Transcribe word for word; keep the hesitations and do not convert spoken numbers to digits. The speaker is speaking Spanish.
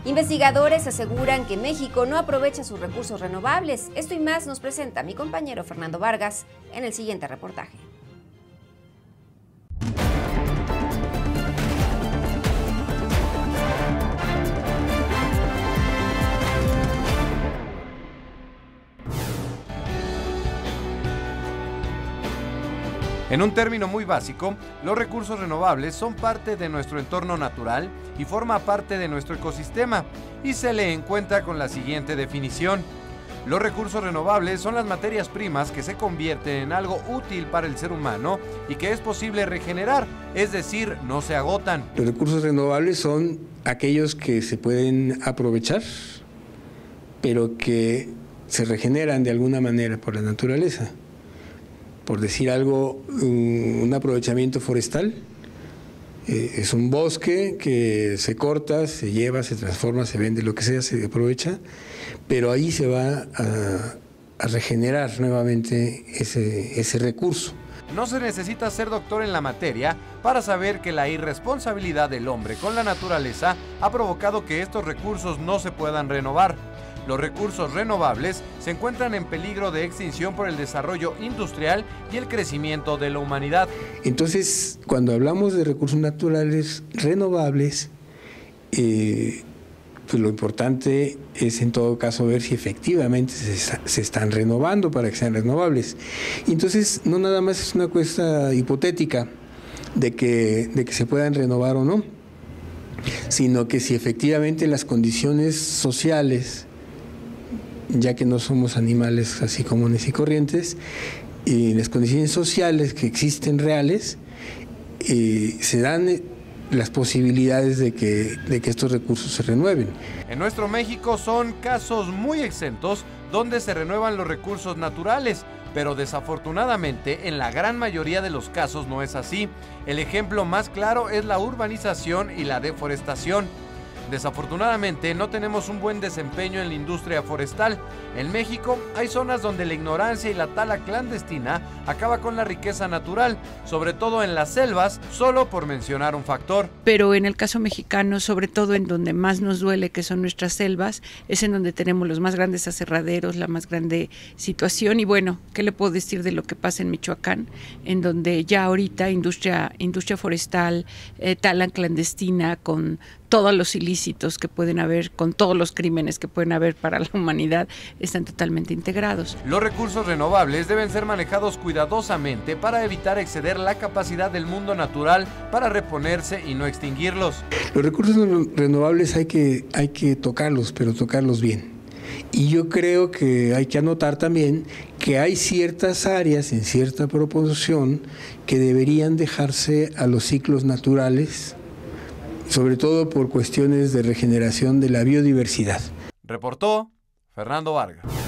Investigadores aseguran que México no aprovecha sus recursos renovables. Esto y más nos presenta mi compañero Fernando Vargas en el siguiente reportaje. En un término muy básico, los recursos renovables son parte de nuestro entorno natural y forma parte de nuestro ecosistema, y se le encuentra con la siguiente definición. Los recursos renovables son las materias primas que se convierten en algo útil para el ser humano y que es posible regenerar, es decir, no se agotan. Los recursos renovables son aquellos que se pueden aprovechar, pero que se regeneran de alguna manera por la naturaleza. Por decir algo, un aprovechamiento forestal eh, es un bosque que se corta, se lleva, se transforma, se vende, lo que sea, se aprovecha, pero ahí se va a, a regenerar nuevamente ese, ese recurso. No se necesita ser doctor en la materia para saber que la irresponsabilidad del hombre con la naturaleza ha provocado que estos recursos no se puedan renovar. Los recursos renovables se encuentran en peligro de extinción por el desarrollo industrial y el crecimiento de la humanidad. Entonces, cuando hablamos de recursos naturales renovables, eh, pues lo importante es en todo caso ver si efectivamente se, se están renovando para que sean renovables. Y entonces, no nada más es una cuestión hipotética de que, de que se puedan renovar o no, sino que si efectivamente las condiciones sociales, ya que no somos animales así comunes y corrientes, y las condiciones sociales que existen reales, eh, se dan las posibilidades de que, de que estos recursos se renueven. En nuestro México son casos muy exentos donde se renuevan los recursos naturales, pero desafortunadamente en la gran mayoría de los casos no es así. El ejemplo más claro es la urbanización y la deforestación. Desafortunadamente no tenemos un buen desempeño en la industria forestal. En México hay zonas donde la ignorancia y la tala clandestina acaba con la riqueza natural, sobre todo en las selvas, solo por mencionar un factor. Pero en el caso mexicano, sobre todo en donde más nos duele, que son nuestras selvas, es en donde tenemos los más grandes aserraderos, la más grande situación. Y bueno, ¿qué le puedo decir de lo que pasa en Michoacán? En donde ya ahorita industria, industria forestal, eh, tala clandestina con todos los ilícitos que pueden haber, con todos los crímenes que pueden haber para la humanidad, están totalmente integrados. Los recursos renovables deben ser manejados cuidadosamente para evitar exceder la capacidad del mundo natural para reponerse y no extinguirlos. Los recursos renovables hay que, hay que tocarlos, pero tocarlos bien. Y yo creo que hay que anotar también que hay ciertas áreas en cierta proporción que deberían dejarse a los ciclos naturales, sobre todo por cuestiones de regeneración de la biodiversidad. Reportó Fernando Vargas.